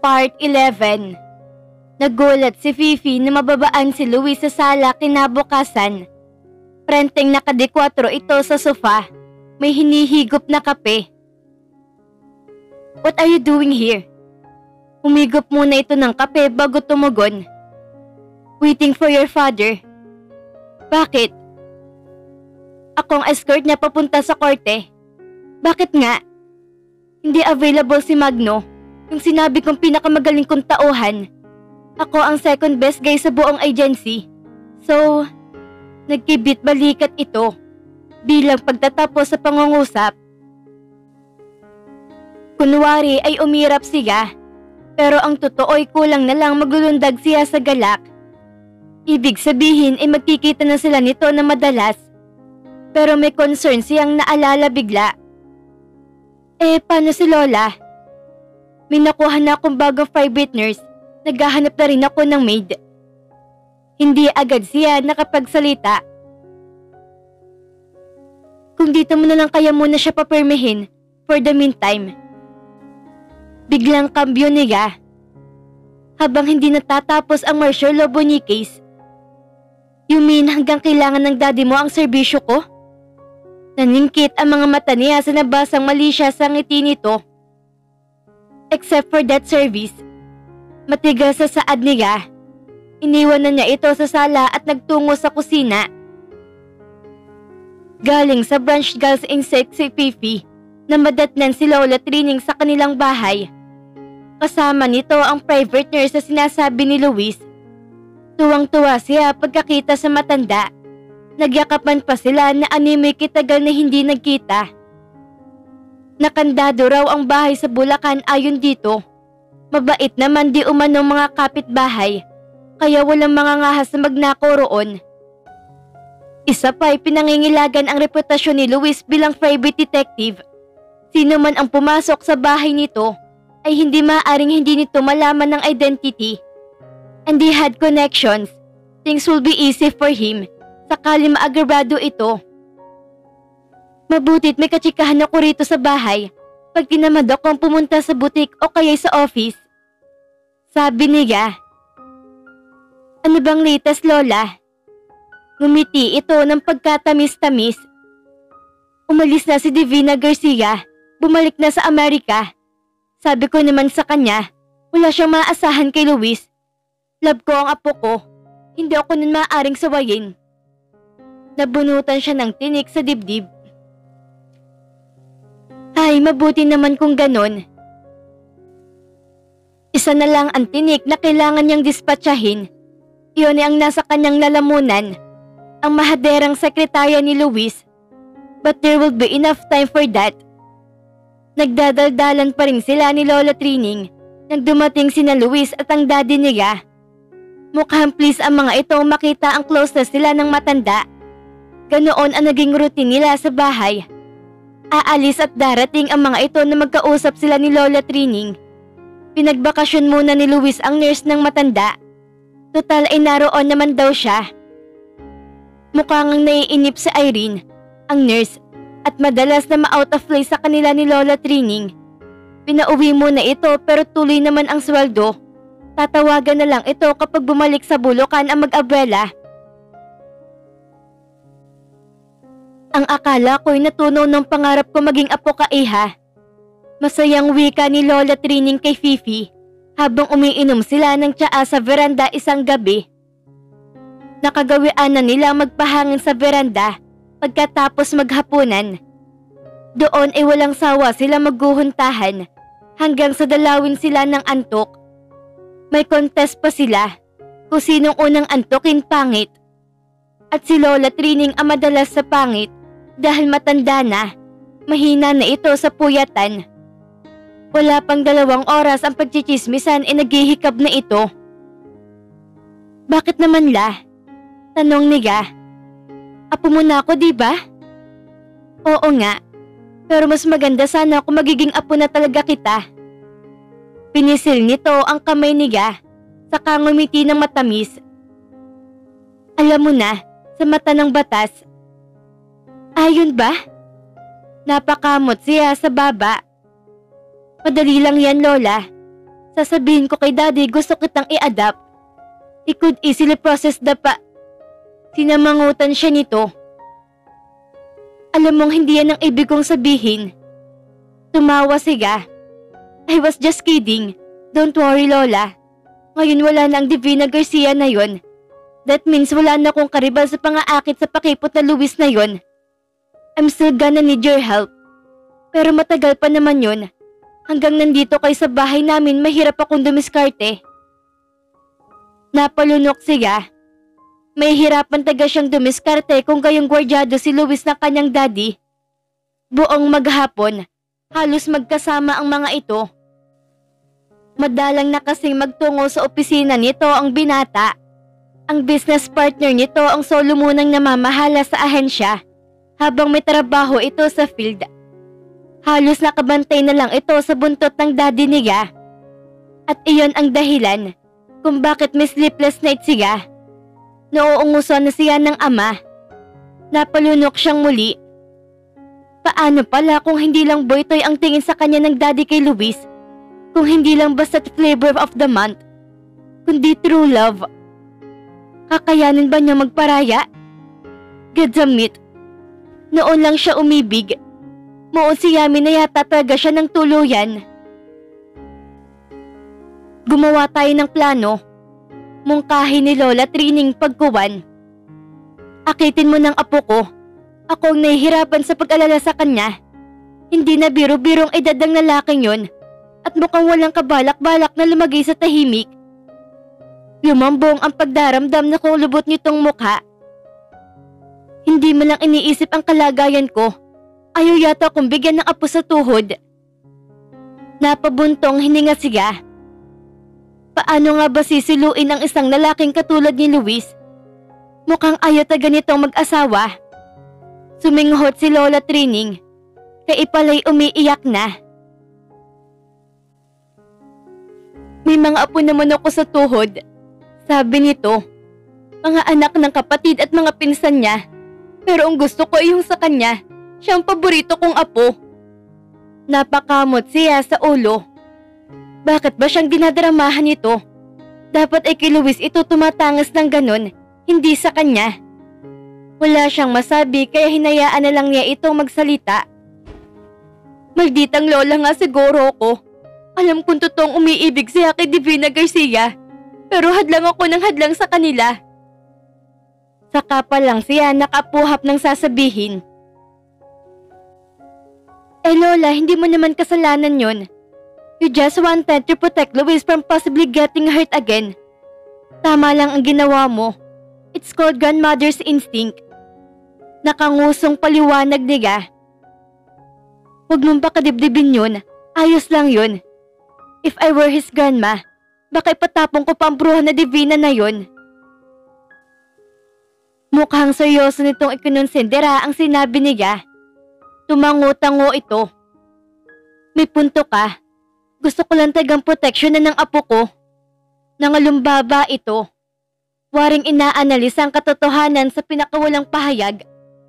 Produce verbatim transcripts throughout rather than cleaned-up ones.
Part eleven. Nagulat si Fifi na mababaan si Luis sa sala kinabukasan. Prenteng nakadikwatro ito sa sofa. May hinihigop na kape. What are you doing here? Humigop muna ito ng kape bago tumugon. Waiting for your father. Bakit? Akong escort niya papunta sa korte. Bakit nga? Hindi available si Magno, yung sinabi kong pinakamagaling kong tauhan. Ako ang second best guy sa buong agency. So, nagkibit balikat ito bilang pagtatapos sa pangungusap. Kunwari ay umirap siya, pero ang totoo ay kulang na lang maglulundag siya sa galak. Ibig sabihin ay magkikita na sila nito na madalas, pero may concern siyang naalala bigla. Eh, paano si Lola? May nakuha na akong bagong private nurse. Naghahanap na rin ako ng maid. Hindi agad siya nakapagsalita. Kung dito mo na lang kaya muna siya papirmihin for the meantime. Biglang kambyo niya. Habang hindi natatapos ang Marshall Loboni case. You mean hanggang kailangan ng daddy mo ang serbisyo ko? Naningkit ang mga mata niya sa nabasang mali siya sa ngiti nito. Except for that service. Matigas sa saad niya. Iniwan na niya ito sa sala at nagtungo sa kusina. Galing sa branch girls insect si Fifi na madatnan si Lola Trining sa kanilang bahay. Kasama nito ang private nurse na sinasabi ni Luis. Tuwang-tuwa siya pagkakita sa matanda. Nagyakapan pa sila na animoy kitagal na hindi nagkita. Nakandado raw ang bahay sa Bulacan ayon dito. Mabait naman di umano mga kapitbahay, kaya walang mga ngahas na magnakaw roon. Isa pa'y pinangingilagan ang reputasyon ni Luis bilang private detective. Sino man ang pumasok sa bahay nito ay hindi maaaring hindi nito malaman ng identity. And he had connections. Things will be easy for him. Sakali maagrado ito. Mabutit may katsikahan ako rito sa bahay pag tinamad akong pumunta sa butik o kaya sa office. Sabi niya. Ano bang latest, Lola? Ngumiti ito ng pagkatamis-tamis. Umalis na si Divina Garcia. Bumalik na sa Amerika. Sabi ko naman sa kanya, wala siyang maasahan kay Luis. Love ko ang apo ko. Hindi ako nun maaaring sawayin. Nabunutan siya ng tinik sa dibdib. Ay, mabuti naman kung ganon. Isa na lang ang tinik na kailangan niyang dispatchahin. Iyon ay ang nasa kanyang lalamunan, ang mahaderang sekretarya ni Luis. But there will be enough time for that. Nagdadaldalan pa rin sila ni Lola Trining nang dumating sina Luis at ang daddy niya. Mukhang please ang mga ito makita ang closeness sila ng matanda. Ganoon ang naging routine nila sa bahay. Aalis at darating ang mga ito na magkausap sila ni Lola Trining. Pinagbakasyon muna ni Luis ang nurse ng matanda. Total ay naroon naman daw siya. Mukhang naiinip si Irene, ang nurse, at madalas na ma-out of place sa kanila ni Lola Trining. Pinauwi muna ito pero tuloy naman ang sweldo. Tatawagan na lang ito kapag bumalik sa Bulacan ang mag-abuela. Ang akala ko'y natunaw ng pangarap ko maging apo ka Iha. Masayang wika ni Lola Trining kay Fifi habang umiinom sila ng tsaa sa veranda isang gabi. Nakagawian na nila magpahangin sa veranda pagkatapos maghapunan. Doon ay walang sawa sila magguhuntahan hanggang sa dalawin sila ng antok. May contest pa sila kung sinong unang antokin pangit. At si Lola Trining ang madalas sa pangit. Dahil matanda na, mahina na ito sa puyatan. Wala pang dalawang oras ang pagchichismisan ay naghihikab na ito. Bakit naman la? Tanong niya. Apo mo na ako, diba? Oo nga, pero mas maganda sana kung magiging apo na talaga kita. Pinisil nito ang kamay niya, saka ngumiti ng matamis. Alam mo na, sa mata ng batas. Ayun ba? Napakamot siya sa baba. Madali lang yan, Lola. Sasabihin ko kay daddy gusto kitang i-adapt. He could easily process the pa... Sinamangutan siya nito. Alam mong hindi yan ang ibig kong sabihin. Tumawa siya. I was just kidding. Don't worry, Lola. Ngayon wala na ang Divina Garcia na yon. That means wala na akong karibal sa pangaakit sa pakipot na Luis na yon. I'm still gonna need your help. Pero matagal pa naman yon. Hanggang nandito kayo sa bahay namin, mahirap akong dumiskarte. Napalunok siya. May hirapan taga siyang dumiskarte kung gayong gwardyado si Luis na kanyang daddy. Buong maghapon, halos magkasama ang mga ito. Madalang na kasing magtungo sa opisina nito ang binata. Ang business partner nito ang solo munang namamahala sa ahensya habang may trabaho ito sa field. Halos nakabantay na lang ito sa buntot ng daddy niya. At iyon ang dahilan kung bakit may sleepless night siya. Nauungusan na siya ng ama. Napalunok siyang muli. Paano pala kung hindi lang boy toy ang tingin sa kanya ng daddy kay Luis? Kung hindi lang basta't flavor of the month, kundi true love. Kakayanin ba niya magparaya? Gadzamit. Noon lang siya umibig. Noon si Yami na yata talaga siya ng tuluyan. Gumawa tayo ng plano. Mungkahi ni Lola Trining pagkuwan. Akitin mo ng apo ko. Ako ang nahihirapan sa pag-alala sa kanya. Hindi na biro-birong edad ng lalaking yon. At mukhang walang kabalak-balak na lumagay sa tahimik. Lumambong ang pagdaramdam na kung lubot nitong mukha. Hindi mo lang iniisip ang kalagayan ko. Ayaw yata akong bigyan ng apo sa tuhod. Napabuntong hininga siya. Paano nga ba sisiluin ang isang lalaking katulad ni Luis? Mukhang ayaw ta ganitong mag-asawa. Suminghot si Lola Trining. Kaya ipalay umiiyak na. May mga apo naman ako sa tuhod. Sabi nito. Mga anak ng kapatid at mga pinsan niya. Pero ang gusto ko ay yung sa kanya. Siya ang paborito kong apo. Napakamot siya sa ulo. Bakit ba siyang dinadramahan nito? Dapat ay kay Luis ito tumatangas ng ganon, hindi sa kanya. Wala siyang masabi kaya hinayaan na lang niya itong magsalita. Malditang lola nga siguro ako. Alam kong totoong umiibig siya kay Divina Garcia. Pero hadlang ako ng hadlang sa kanila. Saka pa lang siya nakapuhap ng sasabihin. Eh Lola, hindi mo naman kasalanan yon. You just wanted to protect Luis from possibly getting hurt again. Tama lang ang ginawa mo. It's called grandmother's instinct. Nakangusong paliwanag niya. Huwag mong pakadibdibin yun. Ayos lang yun. If I were his grandma, baka ipatapong ko pa ang bruha na Divina na yun. Mukhang seryoso nitong ikinonsendera ang sinabi niya. Tumango-tango ito. May punto ka. Gusto ko lang tagang proteksyon na ng apo ko. Nangalumbaba ito. Waring inaanalisa ang katotohanan sa pinakawalang pahayag.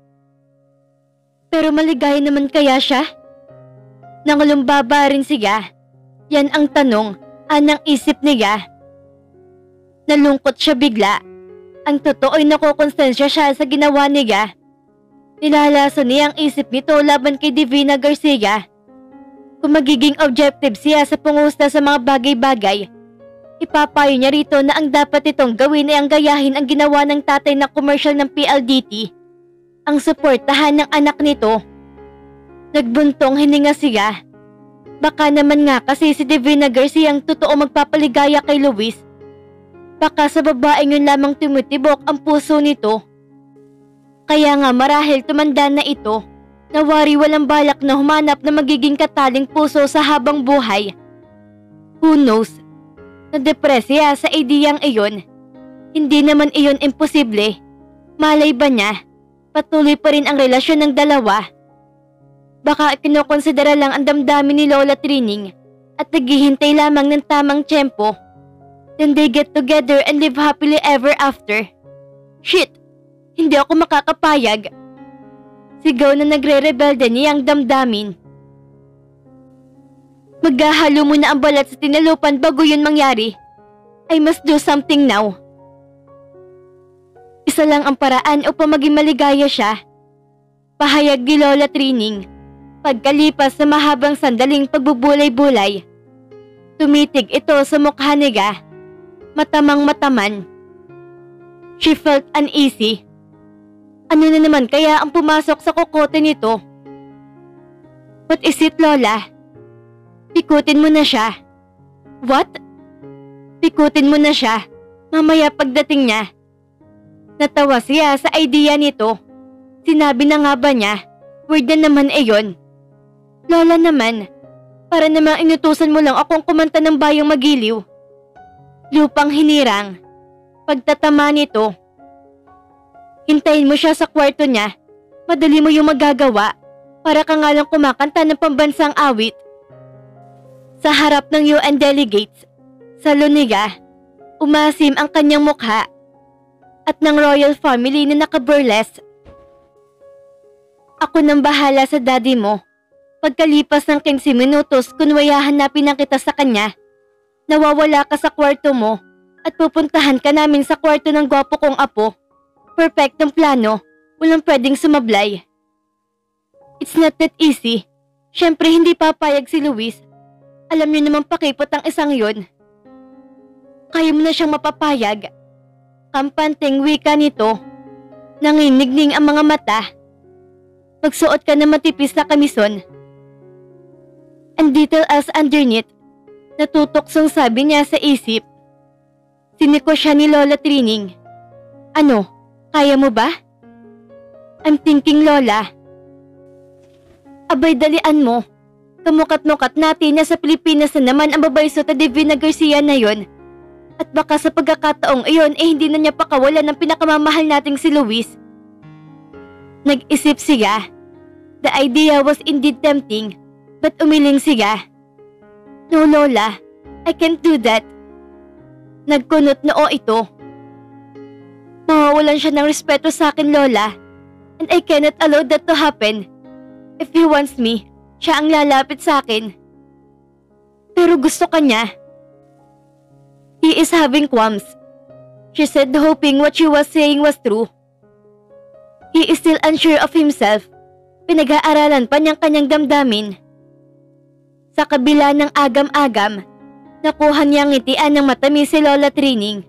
Pero maligaya naman kaya siya? Nangalumbaba rin siya. Yan ang tanong, anang isip niya. Nalungkot siya bigla. Ang totoo ay nakokonsensya siya sa ginawa niya. Nilalaso niya ang isip nito laban kay Divina Garcia. Kung magiging objective siya sa pangusla sa mga bagay-bagay, ipapayo niya rito na ang dapat itong gawin ay ang gayahin ang ginawa ng tatay ng commercial ng P L D T. Ang suportahan ng anak nito. Nagbuntong hininga siya. Baka naman nga kasi si Divina Garcia ang totoo magpapaligaya kay Luis. Baka sa babaeng yun lamang tumutibok ang puso nito. Kaya nga marahil tumanda na ito. Nawari walang balak na humanap na magiging kataling puso sa habang buhay. Who knows? Nadepresya sa ideyang iyon. Hindi naman iyon imposible. Malay ba niya? Patuloy pa rin ang relasyon ng dalawa. Baka kinokonsidera lang ang damdamin ni Lola Trining at naghihintay lamang ng tamang tiyempo. Then they get together and live happily ever after. Shit! Hindi ako makakapayag. Sigaw na nagre-rebelde niyang damdamin. Maghahalo mo na ang balat sa tinalupan bago yun mangyari. I must do something now. Isa lang ang paraan upang maging maligaya siya. Pahayag ni Lola Trining. Pagkalipas sa mahabang sandaling pagbubulay-bulay, tumitig ito sa mukha ni Ga. Matamang mataman. She felt uneasy. Ano na naman kaya ang pumasok sa kokote nito? What is it, Lola? Pikutin mo na siya. What? Pikutin mo na siya. Mamaya pagdating niya. Natawa siya sa idea nito. Sinabi na nga ba niya? Word na naman eh yun. Lola naman, para namang inutusan mo lang akong kumanta ng bayang magiliw. Lupang hinirang. Pagtatama nito. Hintayin mo siya sa kwarto niya. Madali mo yung magagawa. Para ka nga lang kumakanta ng pambansang awit. Sa harap ng U N delegates, sa Luniga, umasim ang kanyang mukha. At ng royal family na nakaburlesque. Ako nang bahala sa daddy mo. Pagkalipas ng fifteen minutos, kunwayahan na pinakita sa kanya. Nawawala ka sa kwarto mo at pupuntahan ka namin sa kwarto ng gwapo kong apo. Perfectong plano, walang pwedeng sumablay. It's not that easy. Siyempre hindi papayag si Luis. Alam niyo naman pakipot ang isang yon. Kaya mo na siyang mapapayag. Kampanteng wika nito. Nanginigning ang mga mata. Magsuot ka na matipis na kamison. And little else underneath, natutuksong sabi niya sa isip. Siniko siya ni Lola Trining. Ano, kaya mo ba? I'm thinking, Lola. Abay dalian mo. Kamukat-mukat natin na sa Pilipinas na naman ang babayso ta Divina Garcia na yon. At baka sa pagkakataong iyon eh hindi na niya pakawalan ng pinakamamahal nating si Luis. Nag-isip siya. The idea was indeed tempting, but umiling siya. No, Lola, I can't do that. Nagkunot noo ito. Mawawalan siya ng respeto sa akin, Lola, and I cannot allow that to happen. If he wants me, siya ang lalapit sa akin. Pero gusto ka niya. He is having qualms, she said, hoping what she was saying was true. He is still unsure of himself. Pinag-aaralan pa niyang kanyang damdamin. Sa kabila ng agam-agam, nakuha niyang ngitian ng matamis si Lola Trining.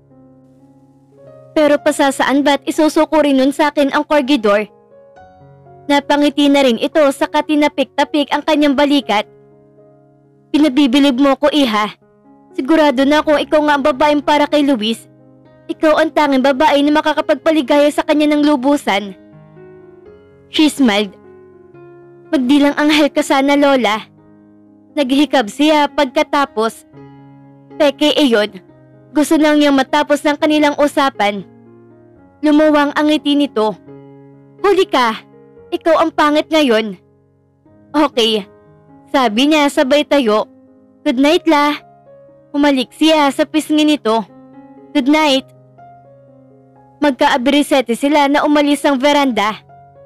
Pero pasasaan ba't isusuko rin nun sa akin ang korgidor? Napangiti na rin ito sa katinapik-tapik ang kanyang balikat. Pinabibilib mo ko, iha. Sigurado na kung ikaw nga ang babaeng para kay Luis. Ikaw ang tanging babae na makakapagpaligaya sa kanya ng lubusan. She smiled. Magdilang anghel ka sana, Lola. Naghihikab siya pagkatapos. Peke iyon. Gusto lang niyang matapos ng kanilang usapan. Lumuwang ang ngiti nito. Huli ka! Ikaw ang pangit ngayon. Okay. Sabi niya sabay tayo. Good night, la. Humalik siya sa pisngi nito. Good night. Magkaabirisete sila na umalis ang veranda.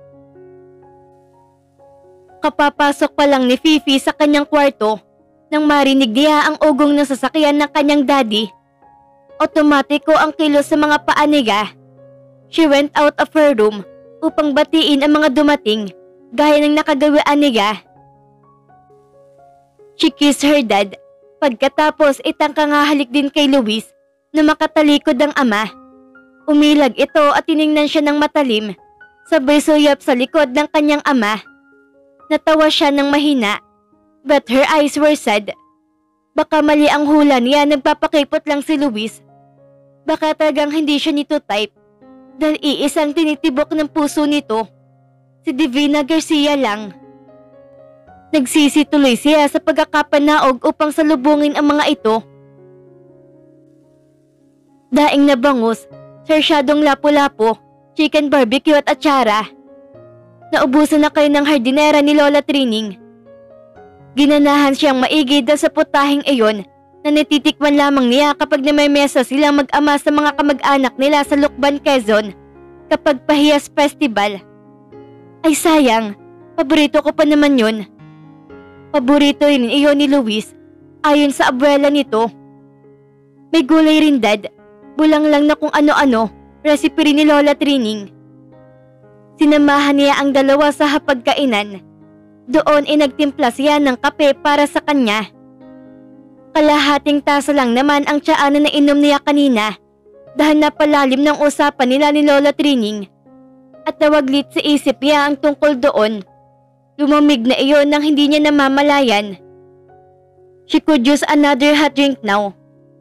Kapapasok pa lang ni Fifi sa kanyang kwarto nang marinig niya ang ugong ng sasakyan ng kanyang daddy. Otomatiko ang kilos sa mga paa niya. She went out of her room upang batiin ang mga dumating gaya ng nakagawaan niya. She kissed her dad. Pagkatapos itangkang halik din kay Luis na makatalikod ang ama. Umilag ito at tiningnan siya ng matalim, sabay suyap sa likod ng kanyang ama. Natawa siya ng mahina, but her eyes were sad. Baka mali ang hula niya, nagpapakipot lang si Luis. Baka talagang hindi siya nito type, dahil iisang tinitibok ng puso nito. Si Divina Garcia lang. Nagsisi tuloy siya sa pagkakapanaog upang salubungin ang mga ito. Daing na bangus, sarsyadong lapu-lapu, chicken barbecue at atsara. Naubusan na kayo ng hardinera ni Lola Trining. Ginanahan siyang maigi dahil sa putahing iyon na natitikman lamang niya kapag namemesa silang mag-ama sa mga kamag-anak nila sa Lucban, Quezon kapag Pahiyas Festival. Ay sayang, paborito ko pa naman yun. Paborito rin iyon ni Luis ayon sa abuela nito. May gulay rin dad, bulang lang na kung ano-ano, recipe rin ni Lola Trining. Sinamahan niya ang dalawa sa hapagkainan. Doon ay nagtimpla siya ng kape para sa kanya. Kalahating tasa lang naman ang tsaanan na inom niya kanina dahil napalalim ng usapan nila ni Lola Trining at nawaglit sa isip niya ang tungkol doon. Lumamig na iyon nang hindi niya namamalayan. She could use another hot drink now.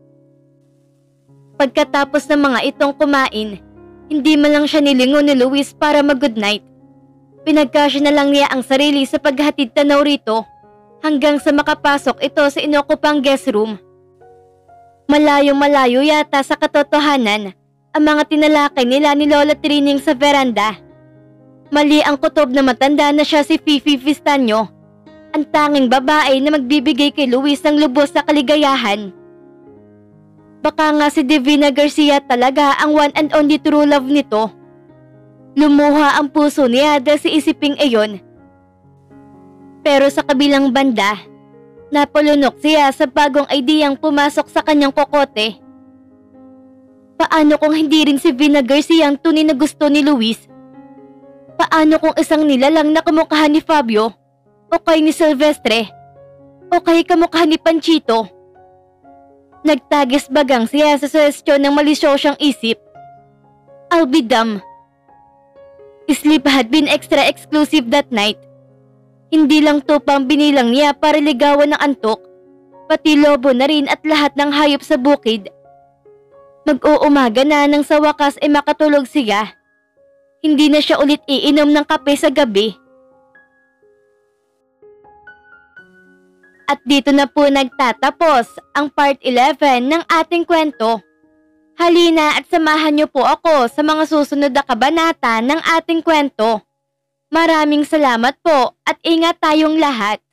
Pagkatapos ng mga itong kumain, hindi man lang siya nilingon ni Luis para mag-good night. Pinagkasya na lang niya ang sarili sa paghatid tanaw rito hanggang sa makapasok ito sa inokupang guest room. Malayo-malayo yata sa katotohanan ang mga tinalakay nila ni Lola Trining sa veranda. Mali ang kutob na matanda na siya si Fifi Vistaño, ang tanging babae na magbibigay kay Luis ng lubos na kaligayahan. Baka nga si Divina Garcia talaga ang one and only true love nito. Lumuha ang puso niya dahil sa isiping iyon. Pero sa kabilang banda, napulunok siya sa bagong ideyang pumasok sa kanyang kokote. Paano kung hindi rin si Vina Garcia ang tunay na gusto ni Luis? Paano kung isang nilalang na kamukha ni Fabio, o kay ni Silvestre, o kay kamukha ni Panchito? Nagtagis bagang siya sa suwestyon ng malisyosyang isip. I'll be dumb. Sleep had been extra exclusive that night. Hindi lang tupang binilang niya para ligawan ng antok, pati lobo na rin at lahat ng hayop sa bukid. Mag-uumaga na nang sa wakas ay makatulog siya. Hindi na siya ulit iinom ng kape sa gabi. At dito na po nagtatapos ang part eleven ng ating kwento. Halina at samahan niyo po ako sa mga susunod na kabanata ng ating kwento. Maraming salamat po at ingat tayong lahat.